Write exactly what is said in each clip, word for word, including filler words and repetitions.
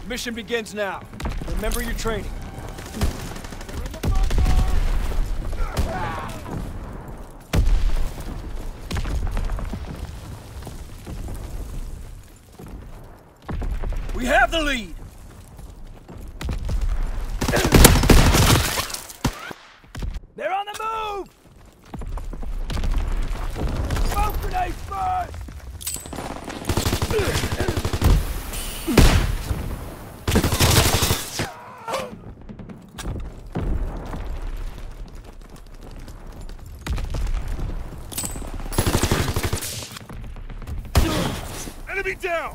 Mission begins now. Remember your training. We have the lead! They're on the move! Smoke grenades first! Enemy down!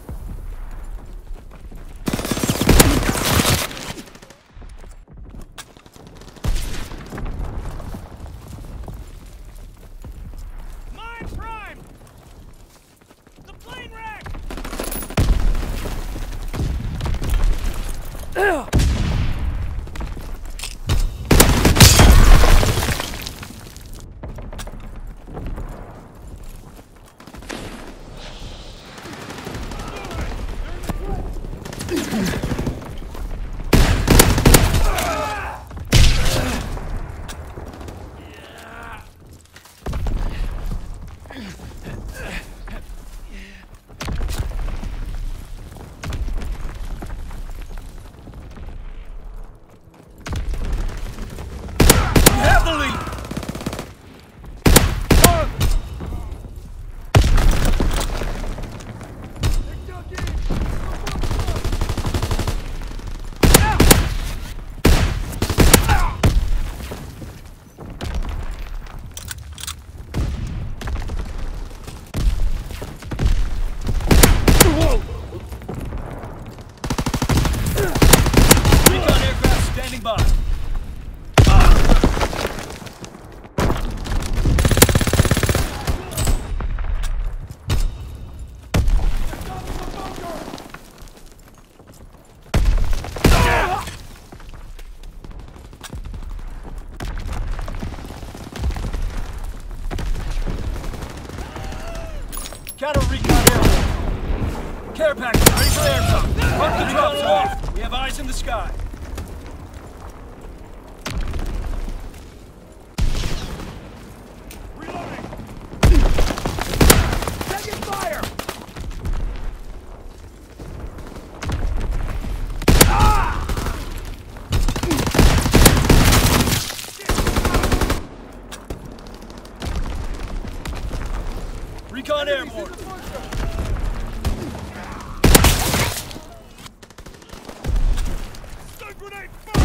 Counter recon airborne. Care package ready for airtime. Mark the drop zone. We have eyes in the sky. Reloading. Taking fire. Ah! Recon airborne. Stun grenade fire!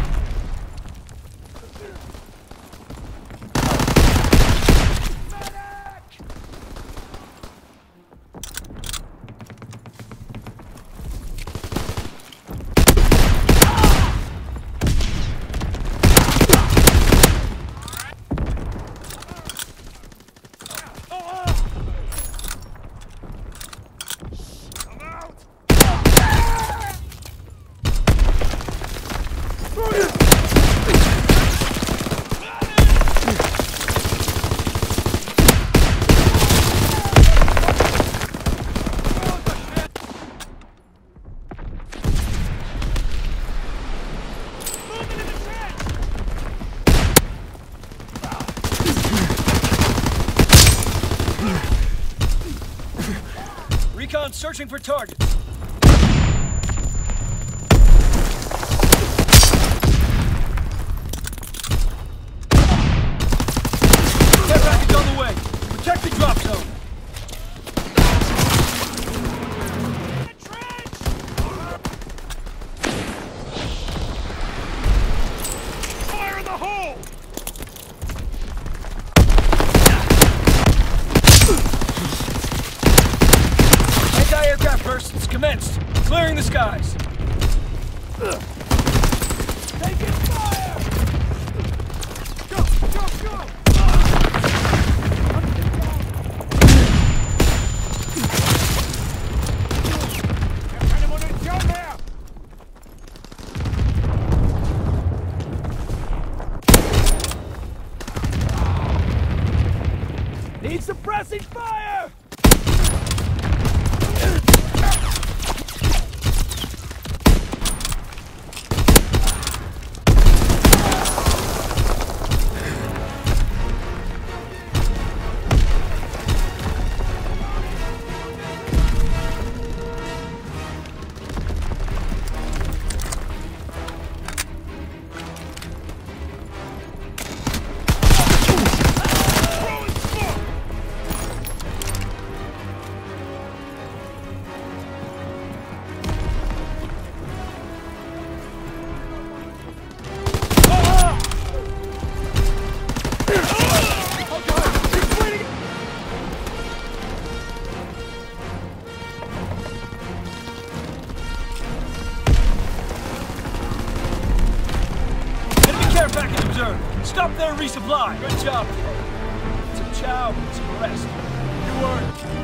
Recon searching for targets. Care package on the way. Protect the drop zone. Fire in the hole! Anti-aircraft bursts commenced. Clearing the skies. Taking fire! Go, go, go! Need suppressing fire! Stop there, resupply! Good job. Some chow, some rest. You earned it.